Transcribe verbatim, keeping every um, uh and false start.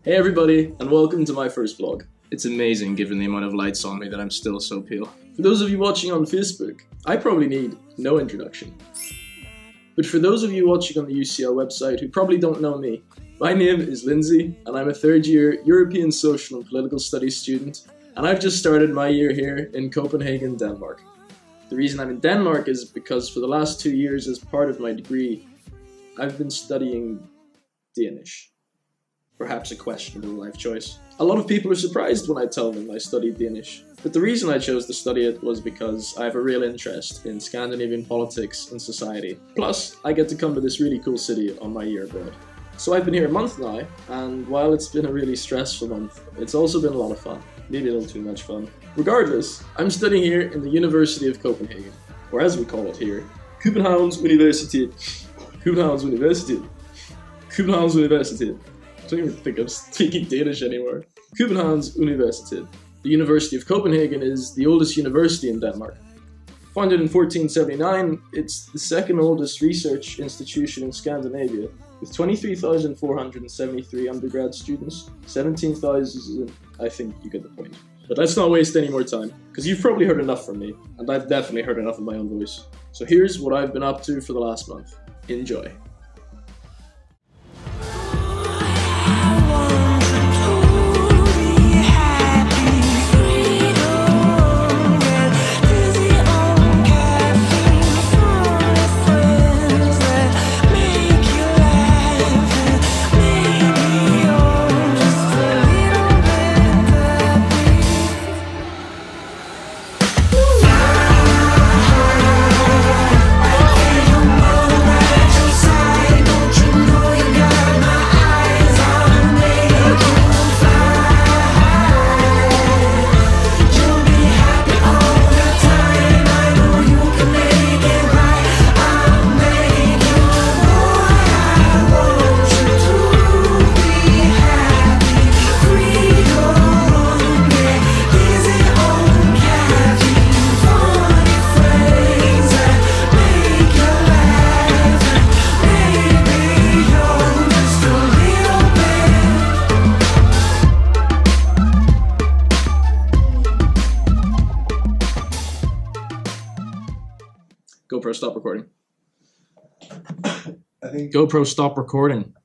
Hey everybody, and welcome to my first vlog. It's amazing given the amount of lights on me that I'm still so pale. For those of you watching on Facebook, I probably need no introduction. But for those of you watching on the U C L website who probably don't know me, my name is Lindsay, and I'm a third year European Social and Political Studies student, and I've just started my year here in Copenhagen, Denmark. The reason I'm in Denmark is because for the last two years as part of my degree, I've been studying Danish. Perhaps a questionable life choice. A lot of people are surprised when I tell them I studied Danish, but the reason I chose to study it was because I have a real interest in Scandinavian politics and society. Plus, I get to come to this really cool city on my year abroad. So I've been here a month now, and while it's been a really stressful month, it's also been a lot of fun. Maybe a little too much fun. Regardless, I'm studying here in the University of Copenhagen, or as we call it here, Copenhagen's Universitet. Copenhagen's Universitet. Copenhagen's Universitet. I don't even think I'm speaking Danish anymore. Copenhagen's Universitet. The University of Copenhagen is the oldest university in Denmark. Founded in fourteen seventy-nine, it's the second oldest research institution in Scandinavia, with twenty-three thousand four hundred seventy-three undergrad students, seventeen thousand, I think you get the point. But let's not waste any more time, because you've probably heard enough from me, and I've definitely heard enough of my own voice. So here's what I've been up to for the last month. Enjoy. GoPro, stop recording. I think GoPro, stop recording.